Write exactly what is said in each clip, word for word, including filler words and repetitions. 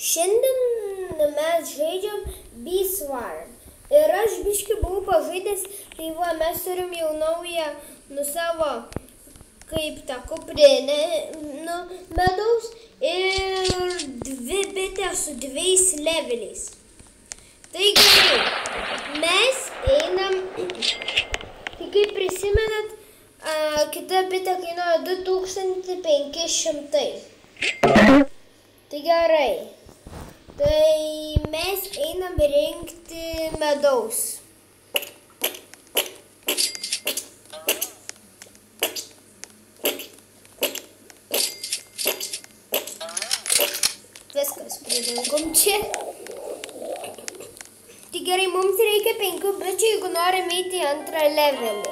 Šiandien mes žaidžiam Be-Swarm. Ir aš biškį buvau pažaidęs, tai va, mes turim jau naują, nu, savo, kaip tą kuprinę, nu, medaus ir dvi bitės su dviejais leveliais. Tai gerai, mes einam, tai kaip prisimenat, a, kita bitė kainuoja du tūkstančiai penki šimtai. Tai gerai. Tai mes einam rinkti medaus. Viskas, pririnkom čia. Tai gerai, mums reikia penkių bičių, jeigu norim eiti į antrą levelį.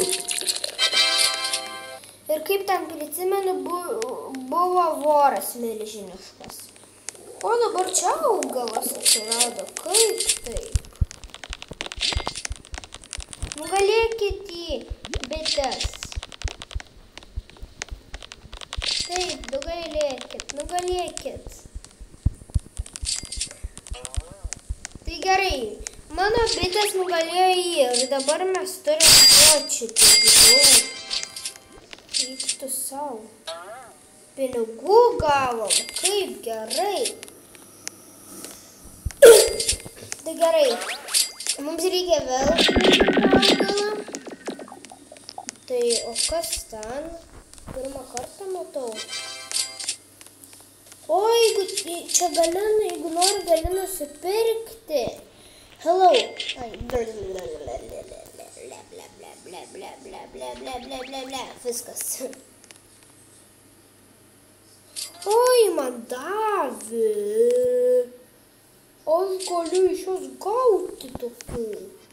Ir kaip tam prisimenu, buvo voras milžiniškas. O dabar čia augalas atsirado. Kaip taip? Nugalėkit jį, bites. Taip, nugalėkit, nugalėkit. Tai gerai, mano bites nugalėjo jį ir dabar mes turim duoti taigi daug. Eiktų savo. Pinigų gavom, kaip gerai. Tai gerai, mums reikia vėl augalą. Tai o kas ten? Pirmą kartą matau. O jeigu čia gali, jeigu nori, gali nusipirkti. Hello. Ai, viskas. Oi, man davė. Aš galiu iš jos gauti tokių.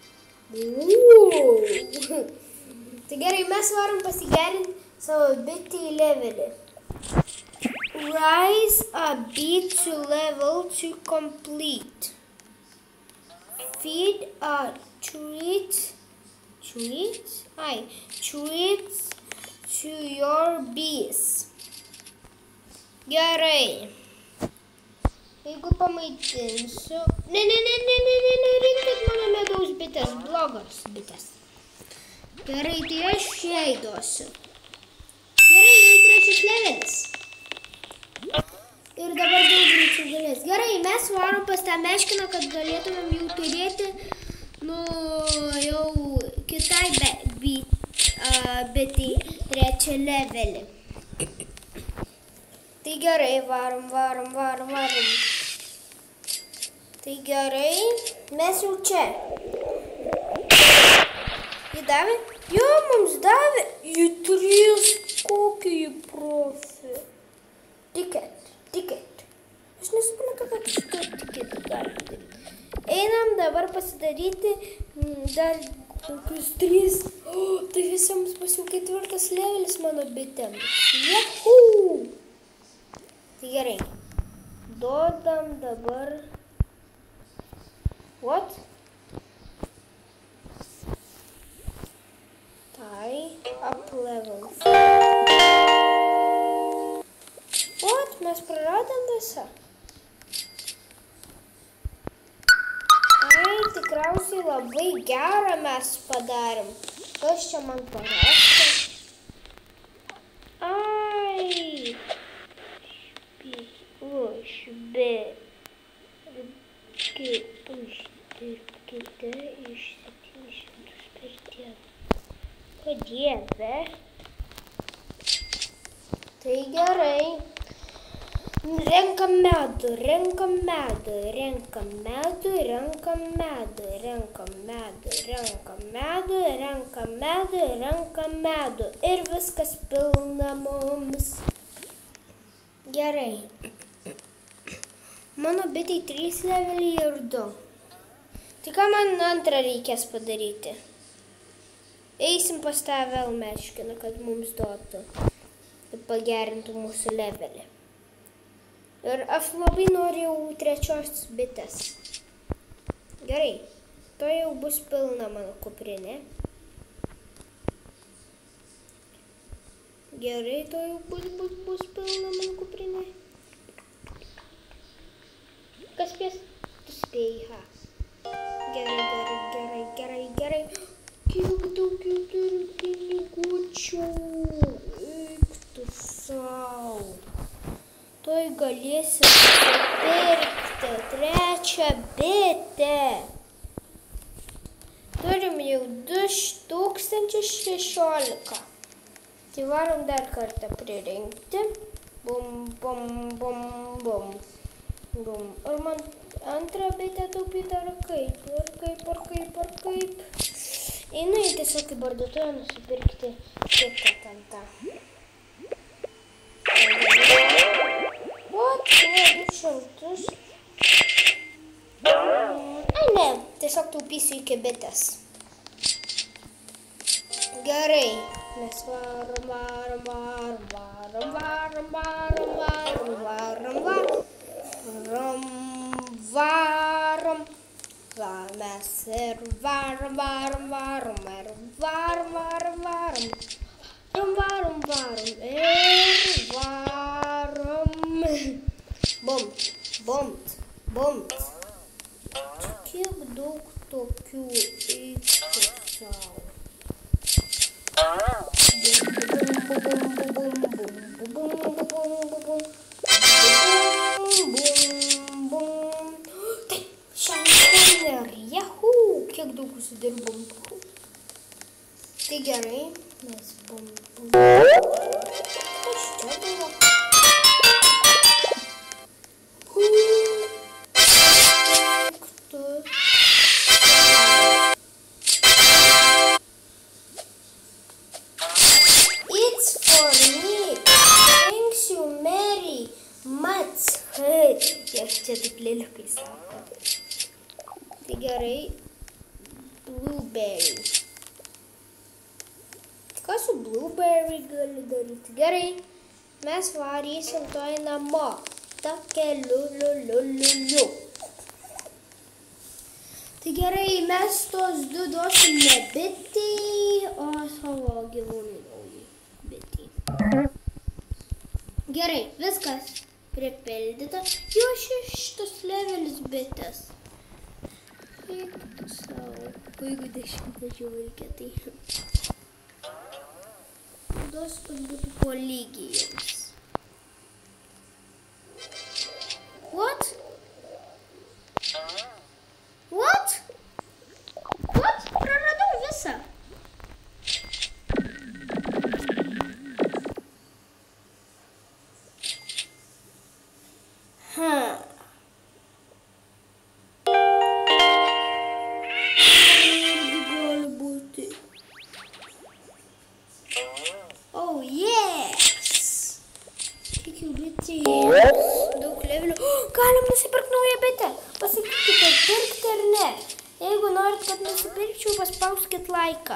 Tai gerai, mes varom pasigerinti savo bitį į levelį. Rise a bit to level to complete. Feed a treat. Treat? Ai, treats to your bees. Gerai. Jeigu pamaitinsiu... Ne, ne, ne, ne, ne, ne, ne, rinkit mano medaus bitės, blogas bitės. Gerai, tai aš šiai duosiu. Gerai, jau trečias levelis. Ir dabar daug greičiau galės. Gerai, mes varom pas tą meškiną, kad galėtumėm jau turėti, nu, jau kitai bitį trečią levelį. Tai gerai, varom, varom, varom, varom. Tai gerai, mes jau čia. Jį davė? Jo, mums davė. Jį trys, kokį jį profį. Tiket, tiket. Aš nesuprantu, kad šitą tiketą gali daryti. Einam dabar pasidaryti dar kokius trys. O, tai visiems bus jau ketvirtas levelis mano bitėms. Juhu! Tai gerai, duodam dabar, what? Tai, up level. What? Mes praradom visą. Ai, tikriausiai labai gerą mes padarėm. Kas čia man parašė? Ai. Uždirbkite iš septynių šimtų per dieną. O dieve. Tai gerai. Renkam medų, renkam medų, renkam medų, renkam medų, renkam medų, renkam medų, renkam medų, renkam medų. Ir viskas pilna mums. Gerai. Mano bitei trys leveliai ir du. Tai ką man antrą reikės padaryti? Eisim pas tą vėl meškiną, kad mums duotų. Tai pagerintų mūsų levelį. Ir aš labai norėjau trečios bitės. Gerai. To jau bus pilna mano kuprinė. Gerai, to jau bus, bus, bus pilna mano kuprinė. jas, tu spėjai, ha. Gerai, gerai, gerai, gerai, gerai. Kiek daug jau turiu pinigučių. Eik tu sau. Tuoj galėsi nusipirkti trečią bitę. Turim jau du tūkstančius šešiolika. Tai varom dar kartą pririnkti. Bum, bum, bum, bum. Bum. Ar man antrą bitę taupyti ar kaip? Ar kaip, ar kaip, ar kaip? Einu į tiesiog į parduotuvę nusipirkti kitą ten tą. What? Ne, du šimtus. Ai ne, tiesiog taupysiu iki bitės. Gerai. Mes varom, varom, varom, varom, varom, varom, varom, varom, varom, varom, va, mes ir varom, varom, varom, ir varom, varom, varom, varom, varom, varom, ir varom, bumt, bumt, bumt. Kiek daug tokių eiktų sau. Taip, šiandien ir jahu, kiek daug užsidirbom. Tai gerai, mes bum, bum. Kas čia buvo? Čia taip lėliukai sako. Tai gerai. Blueberry. Ką su blueberry gali daryti? Gerai. Mes varysim toj namo. Ta keliu, liu, liu, liu, liu. Tai gerai, mes tos du duosim ne bitei, o savo gyvūnui bitei. Gerai, viskas. Pripildyta. Jo šeštas levelis bitės. Eik tu savo. Jeigu dešimtmečio reikia, tai... Duos, kad būtų po lygiai jums. What? What? What? Praradau visą. Daug levelių. Galim nusipirkti naują bitę. Pasakykite, pirkti ar ne. Jeigu norit, kad nusipirkčiau, paspauskit laiką.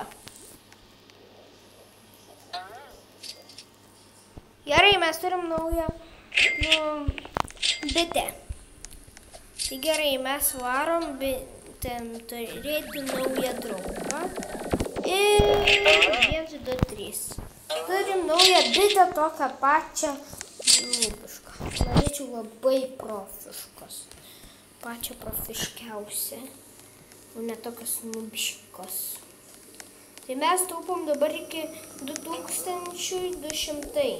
Gerai, mes turim naują nu, bitę. Tai gerai, mes varom bitėm turėti naują draugą. Ir vienas, du, trys. Turim naują bitę tokią pačią. Nubiška. Norėčiau labai profiškos. Pačią profiškiausią. O ne tokios nubiškos. Tai mes taupom dabar iki du tūkstančiai du šimtai.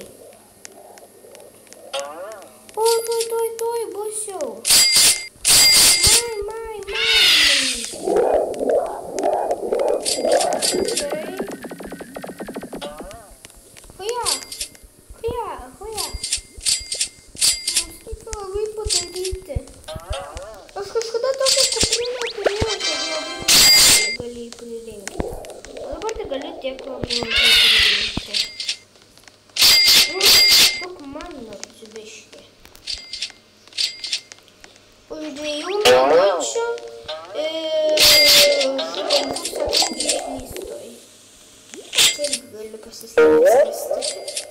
O, toj, toj, toj, bus jau. Mai, mai, mai. Gerai. Huja. Huja, huja. Labai padaryti. Aš kažkada tokią kuprinę turėjau, kad labai galėjai pririnkti. O dabar tai gali tiek labai pririnkti. Tok man atsibiški. Už dviejų minučių šitam pusę išlystoj. Kaip galiu pasistengti.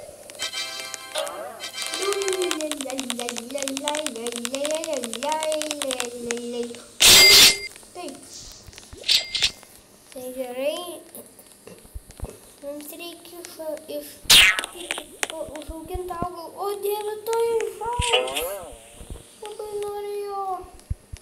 Taip. Tai gerai. Mums reikia iš užauginti augalą. O Dieve, tai išaugs. Labai noriu jo.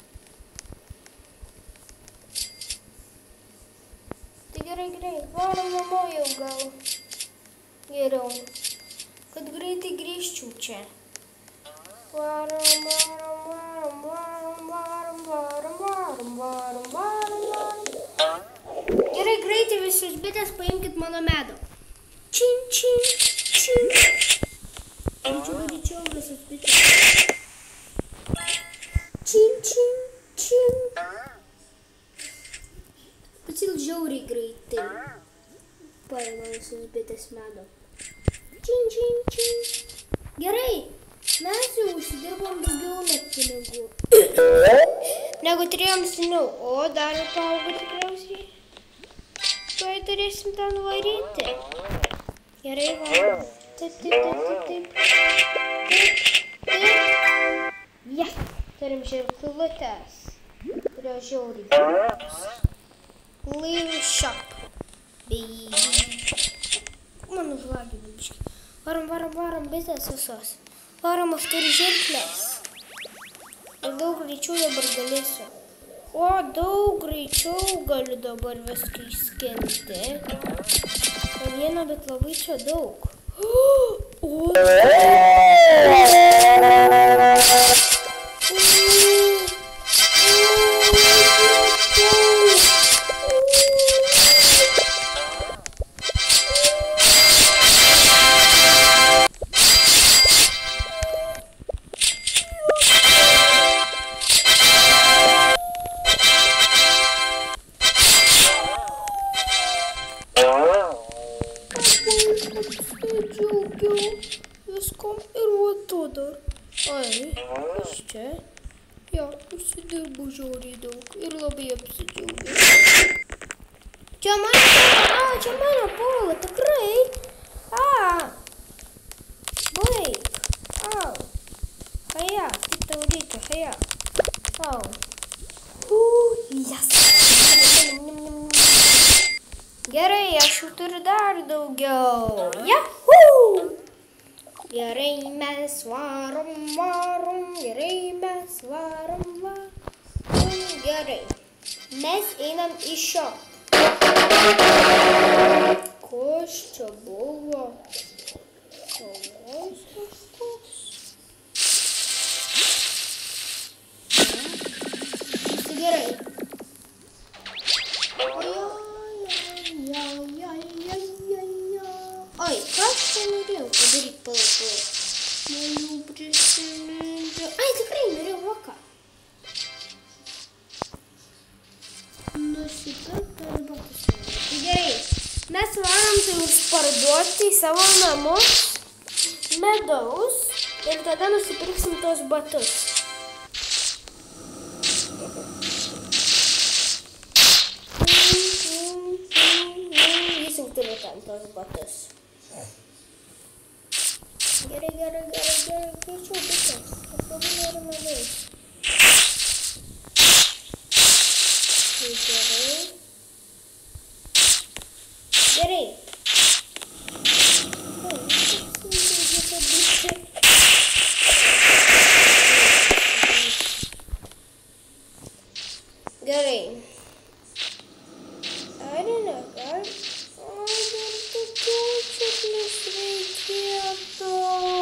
Varom, varom, varom, varom, varom, varom, varom, varom, varom, varom. Gerai, greitai visus bitės, paimkit mano medų. Čin, čin, čin. Greičiau, greičiau visus bitės. Čin, čin, čin. Pasil žiauriai greitai. Paima visus bitės medų. Čin, čin, čin. Gerai, mes jau užsidirbom daugiau net pinigų. Negu turėjom seniau. O, dar paaugo tikriausiai. Tuoj turėsim ten varyti. Gerai, varom. Taip, taip, taip, taip, taip. Taip, taip. Ja, turim ženkliukės. Kurio žiauriai geros. Leave shop. Man užlagė biškį. Varom, varom, varom, bitės visos. Varom, aš turiu žirklės. Ir daug greičiau dabar galėsiu. O, daug greičiau galiu dabar viską išskinti. O vieną, bet labai čia daug. O, viskam ir va to dar. Ai, kas čia? Jo, užsidirbu žiauriai daug ir labai apsidžiaugiu. Čia mano polo, a, čia mano polo, tikrai. A, baig. Au. Haja, kaip tau reikia, haja. Au. Uh, jas. Gerai, aš jau turiu dar daugiau. Jahuu! Gerai, mes varom, varom, gerai, mes varom, varom, gerai. Mes einam į šio. Kas čia buvo? Savos kažkoks. Tai gerai. Oi, kas čia norėjau padaryti palauk. Jau prisiminti. Ai, tikrai norėjau voką. Nusipirkti arba pasiūlyti. Tai gerai, mes varom tai užparduoti į savo namus medaus ir tada nusipirksim tos batus. Jis jau turi ten tos batus. Gerai, gerai, gerai, gerai, greičiau bitės. Aš labai noriu medus. Tai gerai. Gerai. Gerai. Ar ne, ar? O, dar tokios čeklis reikėtų.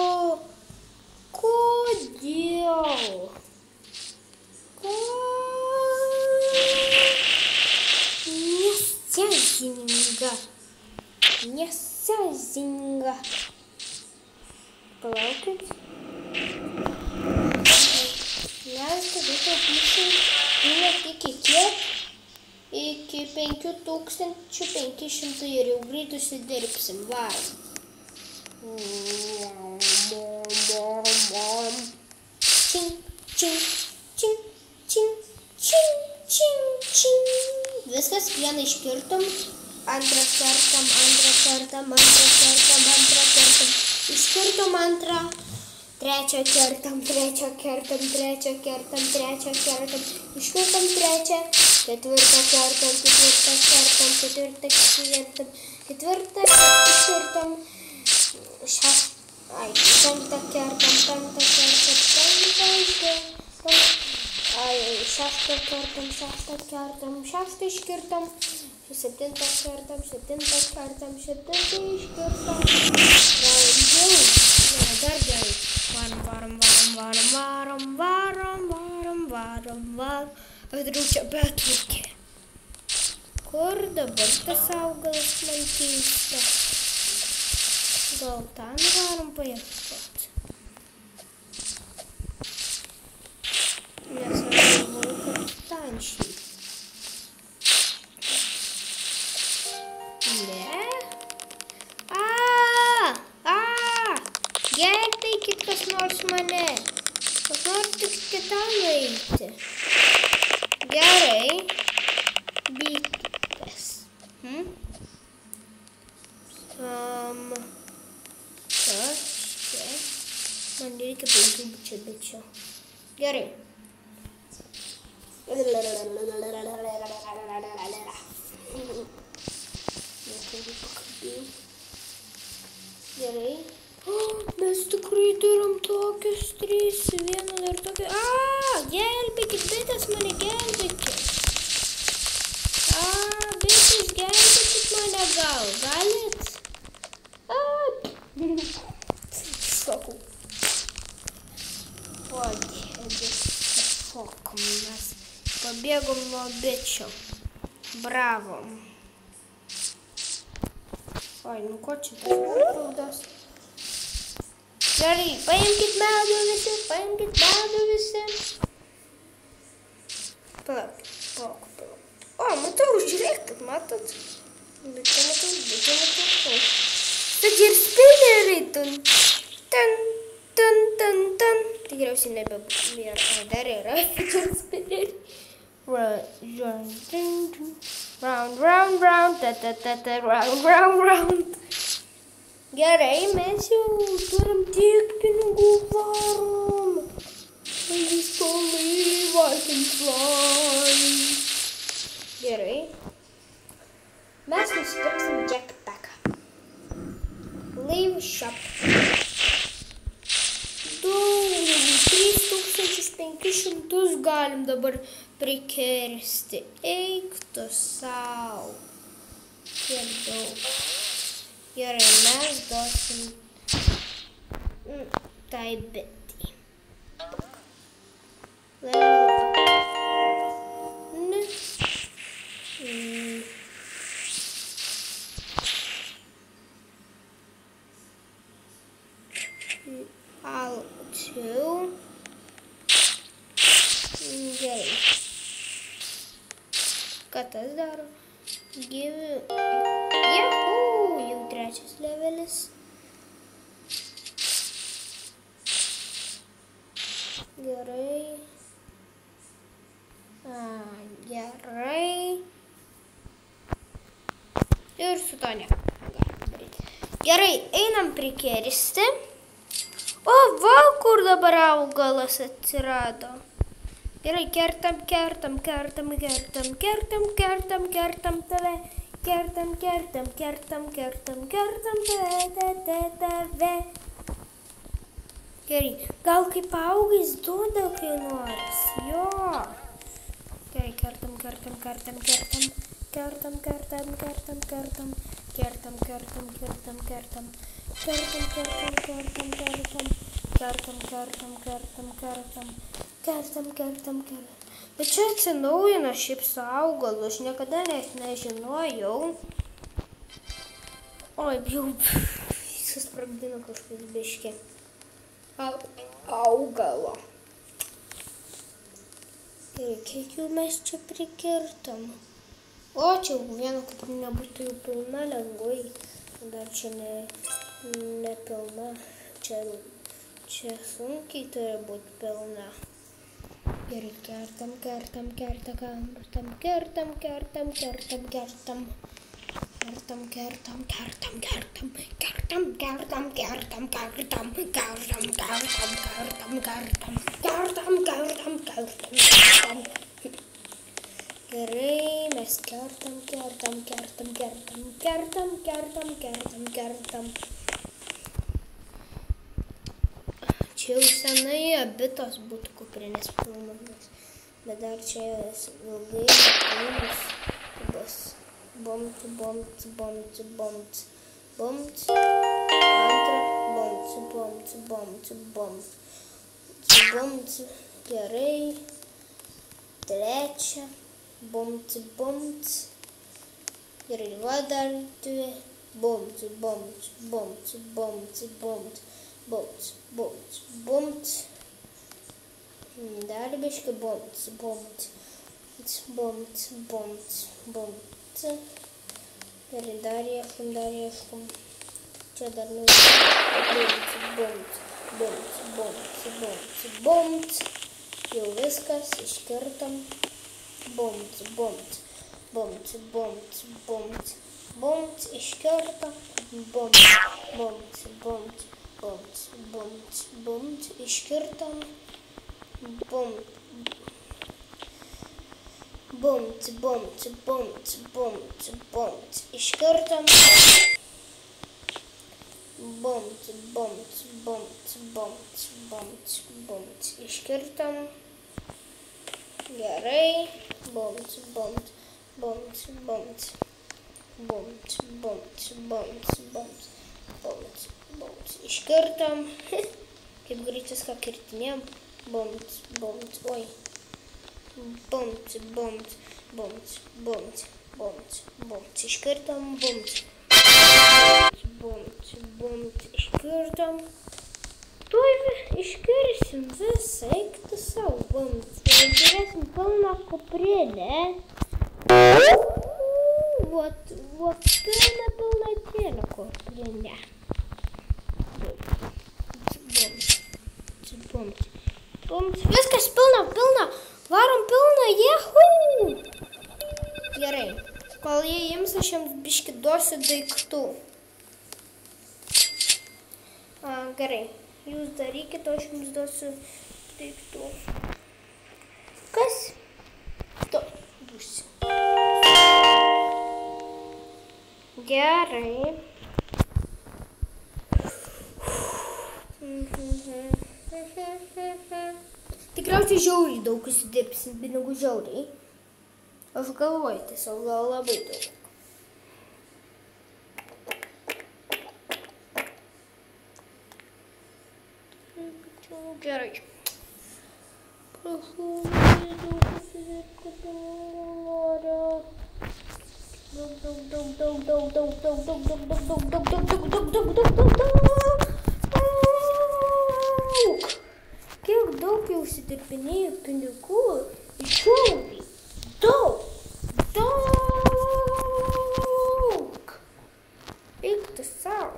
Kodėl? Ko? Nesąžininga. Nesąžininga. Palaukit. Mes tada taupysim ne tik iki kiek? Iki penkių tūkstančių penkių šimtų ir jau greit užsidirbsim. Varom. Čing, čing, čing, čing, čing, čing, čing. Viskas, vieną iškirtom, antrą kartam, antrą kartam, antrą kartam, antrą kartam. Iškirtom antrą, trečią kertam, trečią kertam, trečią kertam, trečią kertam. Iškirtom trečią, ketvirtą kertam, ketvirtą kertam, ketvirtą kertam, ketvirtą iškirtom. Šeštą, ai, penktą kertam, penktą kertam, penktą kertam, ai, šeštą kertam, šeštą kertam, šeštą iškirtam, septintą kertam, septintą kertam, septintą iškirtam. Gal ilgiau? Ne, dar gerai. Varom, varom, varom, varom, varom, varom, varom, varom. Aš darau čia betvarkę. Kur dabar tas augalas man keista? Gal ten varom paieškoti? Nes aš galvoju, kad ten šiaip. Ne? A, a, gelbėkit kas nors mane. Kas nors tik kitam eiti. Gerai. Bitės. Hmm? Um, kas čia? Man reikia penkių bičių bičių. Gerai. Gerai. Oh, mes tikrai turim tokius trys. Vieną dar tokį. A, gelbėkit, bitės mane gelbėkit. A, bitės gelbėkit mane gal. Galit? A. Šokau. O, dėdė. Šokom mes. Pabėgom nuo bičio. Bravo. Oi, nu ko čia tas raudas? Gerai, paimkit medų visi, paimkit medų visi. Palauk, palauk, palauk. O, matau, žiūrėkit, matot? Bitė matau, bitė matau. Tad ir spineriai ten. Ten, ten, ten, ten. Tikriausiai nebebūtų. O, dar yra ir spineriai. Round, round, round, round, ta, ta, ta, ta, round, round, round. Gerai, mes jau turim tiek pinigų varom. I believe I can fly. Gerai. Mes nusipirksim jetpacką. Leave shop. trys tūkstančius penkis šimtus galim dabar prikirsti. Eik tu sau. Kiek daug. Gerai, mes duosim tai bitį. Ne. Ačiū. Gerai. Ką tas daro? Gyvi. Juhu, jau trečias levelis. Gerai. A, gerai. Ir su to ne. Gerai, einam prikirsti. O, va, kur dabar augalas atsirado. Gerai, kertam, kertam, kertam, kertam, kertam, kertam, kertam tave. Kertam, kertam, kertam, kertam, kertam tave, tave. Gerai, gal kaip augais duoda kai nors. Jo. Gerai, kertam, kertam, kertam, kertam. Kertam, kertam, kertam, kertam. Kertam, kertam, kertam, kertam. Kertam, kertam, kertam, kertam. Kertam, kertam, kertam, kertam. Kertam, kertam, kertam. Bet čia atsinaujina šiaip su augalu. Aš niekada net nežinojau. Oi, jau susprogdino kažkas biškį. Augalo. Ir kiek jau mes čia prikirtam. O, čia vieno kaip nebūtų jau pilna lengvai. Dar čia ne, ne pilna. Čia, čia sunkiai turi būti pilna. Ir kertam, kertam, kertam, kertam, kertam, kertam, kertam, kertam. Kertam, kertam, kertam, kertam, kertam, kertam, kertam, kertam, kertam, kertam, kertam, kertam, kertam, kertam, kertam, kertam. Gerai, mes kertam, kertam, kertam, kertam, kertam, kertam, kertam, kertam. Čia jau senai abitos būtų kuprinės pilnomis, bet dar čia ilgai pilnas bus. Bomt, bomt, bomt, bomt, bomt, antra, bomt. bumts, bumts, bumts, bumts. Bumts, gerai. Trečia. Bumts, bumts. Gerai, va dar dvi. Bumts, bumts, bumts, bumts, bumts, bumts, bumts, bumts. Dar biški bumts, bumts, bumts, bumts, bumts. Gerai, dar ieškom, dar ieškom. Čia dar nuėjom. Bumts, bumts, bumts, bumts, bumts. Jau viskas, iškirtam. Bumts, bumts, bumts, bumts, bumts, bumts, iškirtam. Bumts, bumts, bumts, bumts, bumts, bumts, iškirtam. Bumts, bumts, bumts, bumts, bumts, bumts, iškirtam. Bumts, bumts, bumts, bumts, bumts, bumts, iškirtam. Gerai. Bumts, bumts, bumts, bumts, bumts, bumts, bumts, bumts, bumts, bumts, iškirtam. Kaip greit viską kirtinėjom. Bumts, bumts, oi. Bumts, bumts, bumts, bumts, bumts, bumts, iškirtam. Bumts, bumts, bumts, iškirtam. Tuoj iškirsim visą, eik tu savo, bumts. Turėsim pilną kuprinę. Vot, vot, pilna pilnatėlė kuprinė. Bumts, bumts, bumts. Viskas pilna, pilna. Varom pilna, jehu. Gerai, kol jie ims, aš jiems biškį duosiu daiktų. A, gerai. Jūs darykit, o aš jums duosiu daiktų. Kas? Tu būsi. Gerai. Tikriausiai žiauriai daug užsidirbsim pinigų žiauriai. Aš galvoju tiesiog gal labai daug. Gerai. Prašau, daug užsidirbti pinigų noriu. Daug, daug, daug, daug, daug, daug, daug, daug, daug, daug, daug, daug, daug, daug, daug, daug, daug, daug. Kiek daug jau užsidirbinėjau pinigų, žiauriai. Daug, daug. Eik tu savo.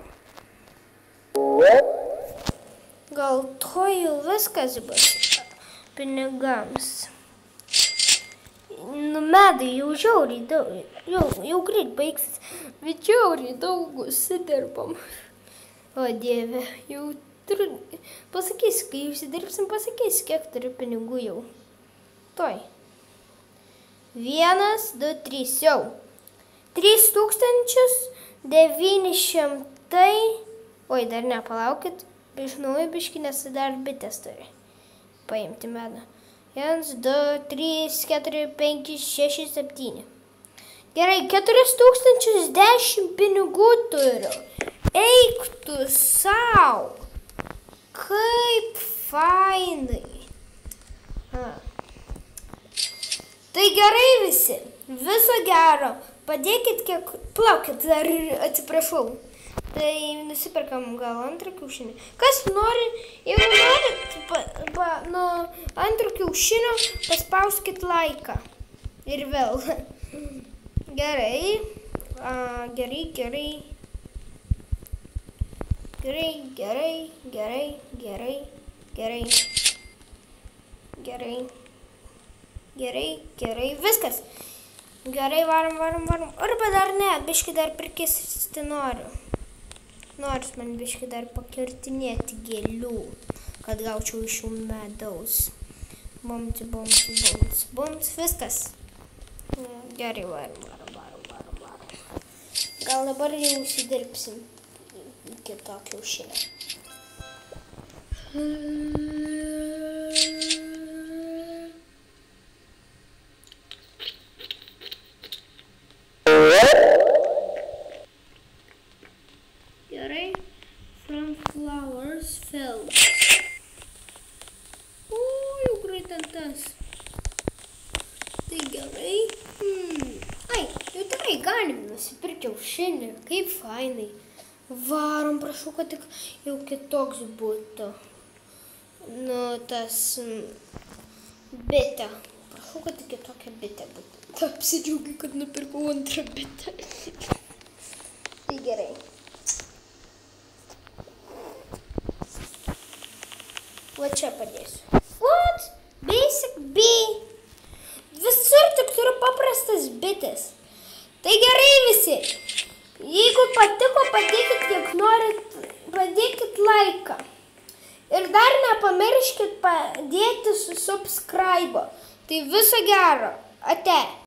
Gal to jau viskas bus pinigams. Nu, medai jau žiauriai daug, jau, jau greit baigsis, bet žiauriai daug užsidirbam. O Dieve, jau turiu, pasakysiu, kai užsidirbsim, pasakysiu, kiek turiu pinigų jau. Toj. Vienas, du, trys, jau. Trys tūkstančius devyni šimtai, oi, dar nepalaukit. Iš naujo biškį, nes dar bitės turi paimti medą. Vienas, du, trys, keturi, penki, šeši, septyni. Gerai, keturis tūkstančius dešimt pinigų turiu. Eik tu sau. Kaip fainai. A. Tai gerai visi. Viso gero. Padėkit kiek... Plaukit, dar atsiprašau. Tai nusipirkam gal antrą kiaušinį. Kas nori, jeigu norit, pa, pa, nu, antrą kiaušinio, paspauskit laiką. Ir vėl. Gerai. A, gerai, gerai. Gerai, gerai, gerai, gerai, gerai. Gerai. Gerai, gerai, viskas. Gerai, varom, varom, varom. Arba dar ne, biškį dar prikirsti noriu. Nors man biškį dar pakirtinėti gėlių, kad gaučiau iš jų medaus. Bumts, bumts, bumts, bumts, viskas. Gerai, varom, varom, varom, varom, varom. Gal dabar jau užsidirbsim iki to kiaušinio. Gerai, sunflower. ten tas. Tai gerai. Hmm. Ai, jau tikrai galim nusipirkti kiaušinį. Kaip fainai. Varom, prašau, kad tik jau kitoks būtų. Nu, tas bitė. Prašau, kad tik kitokia bitė būtų. Apsidžiaugiu, kad nupirkau antrą bitę. Tai gerai. Va čia padėsiu. What? Basic B. Visur tik turiu paprastas bitės. Tai gerai visi. Jeigu patiko, padėkit kiek norit, padėkit laiką. Ir dar nepamirškit padėti su subscribe. Tai viso gero. Ate.